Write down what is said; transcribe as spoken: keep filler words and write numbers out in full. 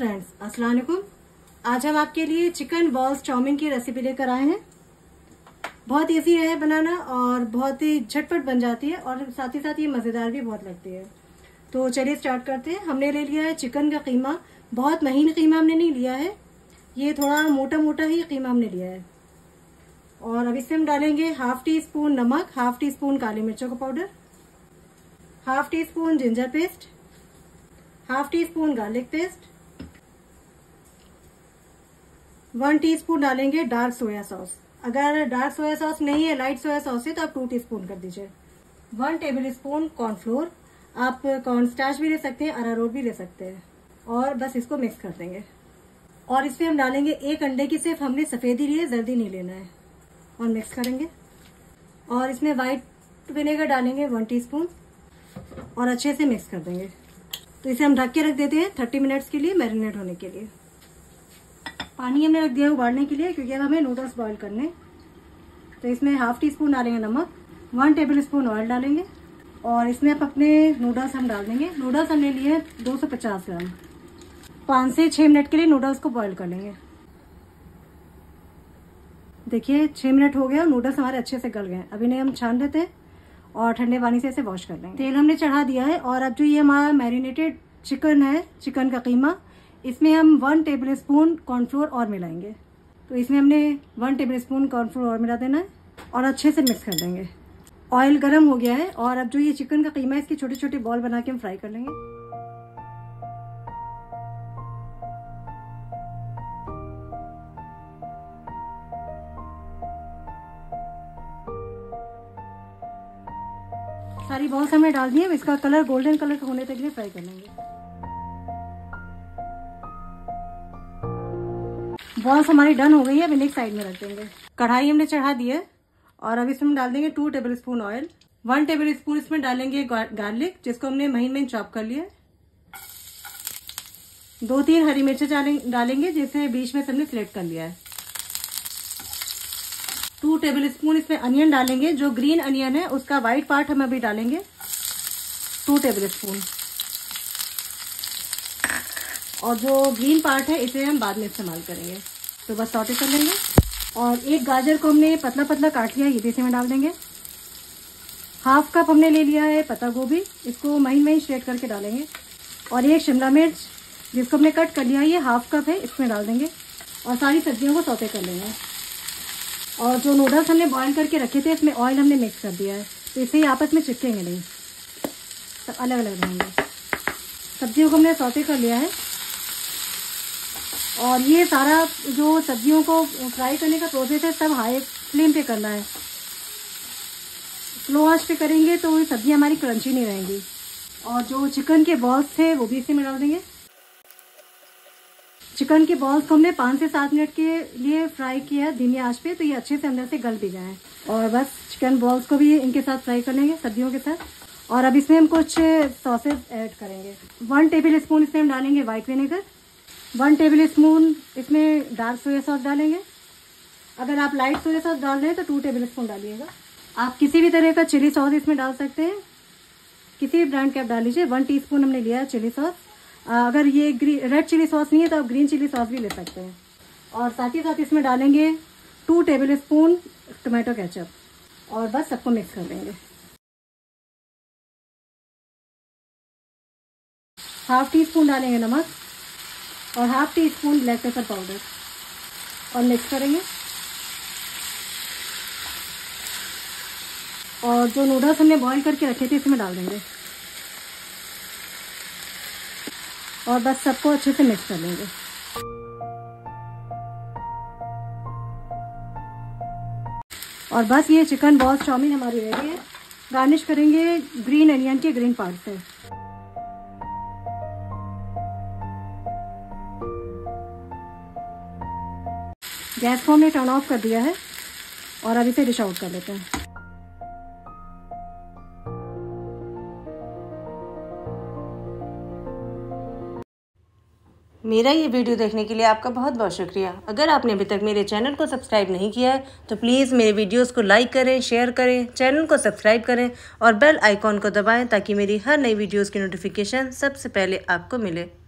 Friends, अस्सलाम वालेकुम। आज हम आपके लिए चिकन बॉल्स चाउमीन की रेसिपी लेकर आए हैं। बहुत इजी है बनाना और बहुत ही झटपट बन जाती है और साथ ही साथ ये मज़ेदार भी बहुत लगती है। तो चलिए स्टार्ट करते हैं। हमने ले लिया है चिकन का कीमा। बहुत महीन कीमा हमने नहीं लिया है, ये थोड़ा मोटा मोटा ही कीमा हमने लिया है। और अब इसमें हम डालेंगे हाफ टी स्पून नमक, हाफ टी स्पून काली मिर्चों का powder, half teaspoon ginger paste, half teaspoon garlic paste, one teaspoon डालेंगे डार्क सोया सॉस। अगर डार्क सोया सॉस नहीं है, लाइट सोया सॉस है, तो आप टू टीस्पून कर दीजिए। वन टेबल स्पून कॉर्नफ्लोर, आप कॉर्न स्टार्च भी ले सकते हैं, अरारोट भी ले सकते हैं। और बस इसको मिक्स कर देंगे। और इसमें हम डालेंगे एक अंडे की, सिर्फ हमने सफेदी ली है, जल्दी नहीं लेना है। और मिक्स करेंगे। और इसमें व्हाइट विनेगर डालेंगे वन टीस्पून और अच्छे से मिक्स कर देंगे। तो इसे हम ढक के रख देते हैं थर्टी मिनट्स के लिए, मैरिनेट होने के लिए। पानी हमने रख दिया है उबालने के लिए, क्योंकि अब हमें नूडल्स बॉईल करने। तो इसमें हाफ टी स्पून डालेंगे नमक, वन टेबल स्पून ऑयल डालेंगे और इसमें आप अपने नूडल्स हम डाल देंगे। नूडल्स हमने लिए दो सौ पचास ग्राम। पाँच से छः मिनट के लिए नूडल्स को बॉईल कर लेंगे। देखिए छः मिनट हो गया, नूडल्स हमारे अच्छे से गल गए। अभी इन्हें हम छान देते हैं और ठंडे पानी से इसे वॉश कर लेंगे। तेल हमने चढ़ा दिया है और अब जो ये हमारा मैरिनेटेड चिकन है, चिकन का कीमा, इसमें हम वन टेबल स्पून कॉर्नफ्लोर और मिलाएंगे। तो इसमें हमने वन टेबल स्पून कॉर्नफ्लोर और मिला देना है और अच्छे से मिक्स कर देंगे। ऑयल गर्म हो गया है और अब जो ये चिकन का कीमा है, इसकी छोटे छोटे बॉल बना के हम फ्राई कर लेंगे। सारी बॉल्स हमने डाल दी है। इसका कलर गोल्डन कलर का होने तक लिए फ्राई कर लेंगे। बॉल्स हमारी डन हो गई है, अब इन्हें एक साइड में रख देंगे। कढ़ाई हमने चढ़ा दी है और अब इसमें हम डाल देंगे two tablespoon oil. One tablespoon इसमें डालेंगे गार्लिक, जिसको हमने महीन महीन चॉप कर लिया है। दो तीन हरी मिर्चें डालेंगे, जिसे बीच में से हमने सिलेक्ट कर लिया है। टू टेबल स्पून इसमें अनियन डालेंगे। जो ग्रीन अनियन है उसका व्हाइट पार्ट हम अभी डालेंगे, टू टेबल स्पून। और जो ग्रीन पार्ट है इसे हम बाद में इस्तेमाल करेंगे। तो बस सॉटे कर लेंगे। और एक गाजर को हमने पतला पतला काट लिया, ये भी इसमें डाल देंगे। हाफ कप हमने ले लिया है पत्ता गोभी, इसको महीन महीन श्रेड करके डालेंगे। और एक शिमला मिर्च, जिसको हमने कट कर लिया है, ये हाफ कप है, इसमें डाल देंगे। और सारी सब्जियों को सॉटे कर लेंगे। और जो नूडल्स हमने बॉईल करके रखे थे, इसमें ऑयल हमने मिक्स कर दिया है, तो इससे ही आपस में चिपकेंगे नहीं, सब अलग अलग रहेंगे। सब्जियों को हमने सॉटे कर लिया है। और ये सारा जो सब्जियों को फ्राई करने का प्रोसेस है, सब हाई फ्लेम पे करना है। स्लो आंच पे करेंगे तो ये सब्जी हमारी क्रंची नहीं रहेंगी। और जो चिकन के बॉल्स थे वो भी इसी में डाल देंगे। चिकन के बॉल्स को हमने पाँच से सात मिनट के लिए फ्राई किया है धीमी आंच पे, तो ये अच्छे से अंदर से गल भी गए हैं। और बस चिकन बॉल्स को भी इनके साथ फ्राई कर लेंगे, सब्जियों के साथ। और अब इसमें हम कुछ सॉसेज ऐड करेंगे। वन टेबल स्पून इसमें हम डालेंगे white vinegar, one tablespoon इसमें डार्क सोया सॉस डालेंगे। अगर आप लाइट सोया सॉस डाल रहे हैं तो टू टेबल स्पून डालिएगा। आप किसी भी तरह का चिली सॉस इसमें डाल सकते हैं, किसी भी ब्रांड के आप डाल लीजिए। वन टीस्पून हमने लिया है चिली सॉस। अगर ये रेड चिली सॉस नहीं है तो आप ग्रीन चिली सॉस भी ले सकते हैं। और साथ ही साथ इसमें डालेंगे two tablespoon tomato ketchup और बस सबको मिक्स कर देंगे। हाफ टी स्पून डालेंगे नमक और half teaspoon black pepper powder और मिक्स करेंगे। और जो नूडल्स हमने बॉईल करके रखे थे इसमें डाल देंगे और बस सबको अच्छे से मिक्स कर लेंगे। और बस ये चिकन बॉल्स चाउमीन हमारी रेडी है। गार्निश करेंगे ग्रीन अनियन के ग्रीन पार्ट से। गैस को हमने टर्न ऑफ कर दिया है और अब इसे डिश आउट कर लेते हैं। मेरा ये वीडियो देखने के लिए आपका बहुत बहुत शुक्रिया। अगर आपने अभी तक मेरे चैनल को सब्सक्राइब नहीं किया है तो प्लीज़ मेरे वीडियोस को लाइक करें, शेयर करें, चैनल को सब्सक्राइब करें और बेल आइकॉन को दबाएं ताकि मेरी हर नई वीडियोस की नोटिफिकेशन सबसे पहले आपको मिले।